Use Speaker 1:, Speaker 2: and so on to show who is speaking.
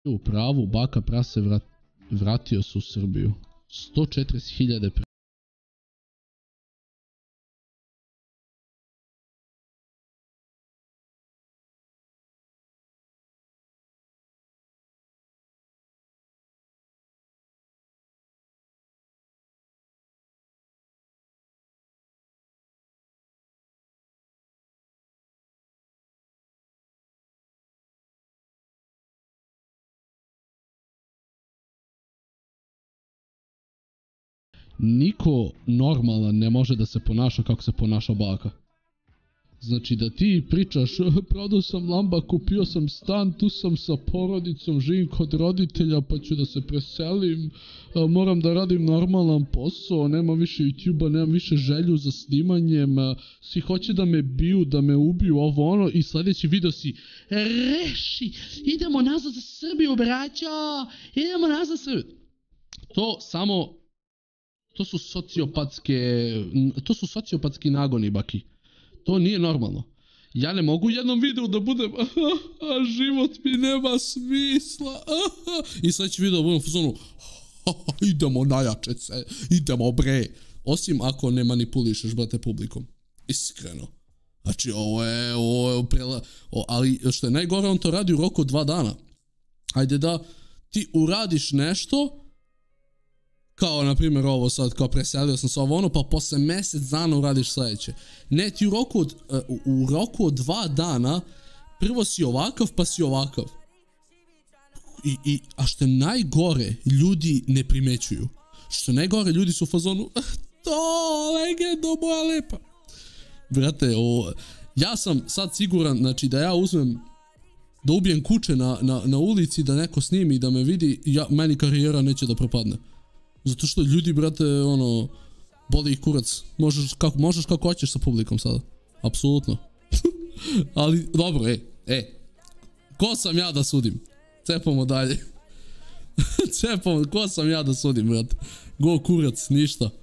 Speaker 1: U pravu, baka prase vratio se u Srbiju. 140.000 Niko normalan ne može da se ponaša kako se ponaša baka. Znači da ti pričaš, prodao sam lamba, kupio sam stan, tu sam sa porodicom, živim kod roditelja pa ću da se preselim, moram da radim normalan posao, nema više YouTube-a, nemam više želju za snimanjem, svi hoće da me biju, da me ubiju, ovo ono, i sljedeći video si reši, idemo nazad za Srbiju braćo, idemo nazad za Srbiju. To su sociopatski nagoni, baki. To nije normalno. Ja ne mogu u jednom videu da budem život mi nema smisla. I sljedeći video budem u fazonu idemo najjače se, idemo bre. Osim ako ne manipulišeš, brate, publikom. Iskreno. Znači, ali što je najgore, on to radi u roku 2 dana. Ajde da ti uradiš nešto, kao, na primjer, ovo sad, kao preselio sam se ovo ono, pa posle mjesec dana uradiš sljedeće. Ne, ti u roku od 2 dana, prvo si ovakav, pa si ovakav. A što je najgore, ljudi ne primećuju. Što je najgore, ljudi su u fazonu, to, legendo moja lepa. Brate, ja sam sad siguran, znači, da ja uzmem, da ubijem kuće na ulici, da neko snimi, da me vidi, meni karijera neće da propadne. Zato što ljudi, brate, boli ih kurac. Možeš kako hoćeš sa publikom sada. Apsolutno. Ali, dobro, ko sam ja da sudim? Cepamo dalje. Ko sam ja da sudim, brate? Go kurac, ništa.